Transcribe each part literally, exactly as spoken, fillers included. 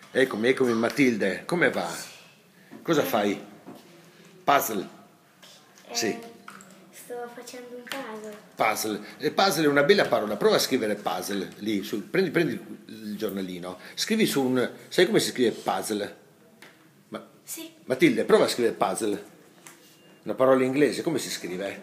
Eccomi, eccomi Matilde, come va? Cosa fai? Puzzle? Eh, Sì, sto facendo un puzzle. puzzle. E puzzle è una bella parola, prova a scrivere puzzle lì, su, prendi, prendi il giornalino, scrivi su un... sai come si scrive puzzle? Ma, Sì. Matilde, prova a scrivere puzzle. Una parola inglese, come si scrive?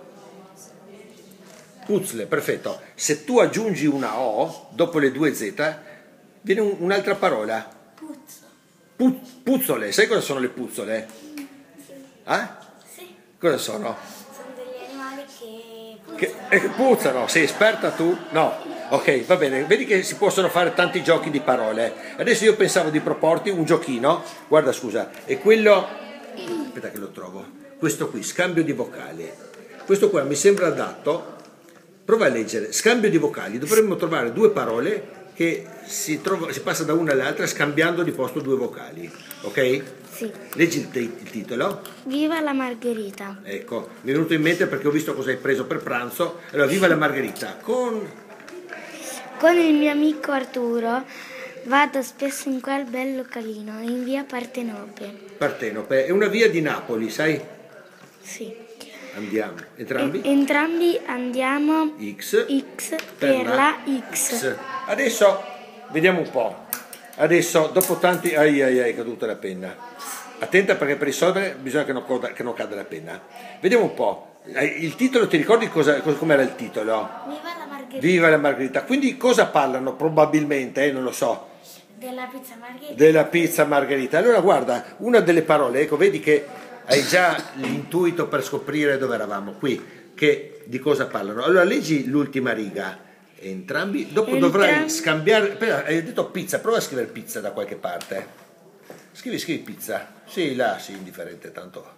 Puzzle, perfetto. Se tu aggiungi una O dopo le due Z, viene un- un'altra parola. Puzzo. Pu- puzzole, sai cosa sono le puzzole? Eh? Sì. Cosa sono? Sono degli animali che puzzano. Che eh, puzzano, sei esperta tu? No. Ok, va bene, vedi che si possono fare tanti giochi di parole. Adesso io pensavo di proporti un giochino, guarda scusa, è quello, aspetta che lo trovo, questo qui, scambio di vocali. Questo qua mi sembra adatto, prova a leggere, scambio di vocali, dovremmo trovare due parole che si, trova, si passa da una all'altra scambiando di posto due vocali, ok? Sì. Leggi il, il titolo. Viva la margherita. Ecco, mi è venuto in mente perché ho visto cosa hai preso per pranzo. Allora, viva la margherita. Con... Con il mio amico Arturo vado spesso in quel bel localino in via Partenope. Partenope. È una via di Napoli, sai? Sì. Andiamo. Entrambi? E- entrambi andiamo X. X per la X. X. Adesso, vediamo un po'. Adesso, dopo tanti... Ai ai ai, è caduta la penna. Attenta perché per risolvere bisogna che non, coda, che non cada la penna. Vediamo un po'. Il titolo, ti ricordi cosa, com'era il titolo? Viva la margherita. Viva la margherita. Quindi cosa parlano? Probabilmente, eh, non lo so. Della pizza margherita. Della pizza margherita. Allora guarda, una delle parole, ecco, vedi che hai già l'intuito per scoprire dove eravamo, qui, che di cosa parlano. Allora leggi l'ultima riga, entrambi, dopo Entram- dovrai scambiare, aspetta, hai detto pizza, prova a scrivere pizza da qualche parte. Scrivi, scrivi pizza, sì, là, sì, indifferente, tanto.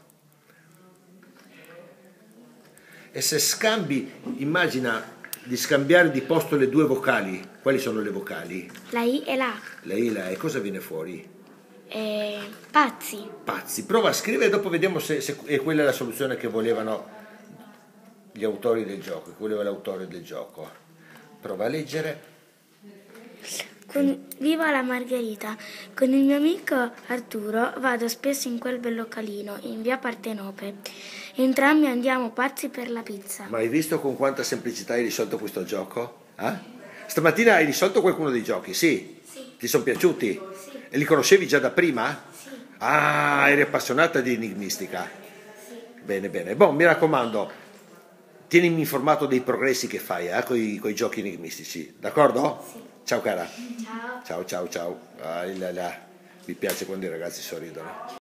E se scambi, immagina di scambiare di posto le due vocali, quali sono le vocali? La I e la A. La I, la E, cosa viene fuori? Eh, pazzi. Pazzi, prova a scrivere e dopo vediamo se, se è quella la soluzione che volevano gli autori del gioco, che voleva l'autore del gioco. Prova a leggere. Con, viva la margherita. Con il mio amico Arturo vado spesso in quel bel localino in via Partenope. Entrambi andiamo pazzi per la pizza. Ma hai visto con quanta semplicità hai risolto questo gioco? Eh? Stamattina hai risolto qualcuno dei giochi, sì? Sì. Ti sono piaciuti? Sì. E li conoscevi già da prima? Sì. Ah, eri appassionata di enigmistica. Sì. Bene, bene. Boh, mi raccomando, tienimi informato dei progressi che fai eh, con i giochi enigmistici, d'accordo? Sì. Ciao cara. Ciao. Ciao, ciao, ciao. Ah, là, là. Mi piace quando i ragazzi sorridono.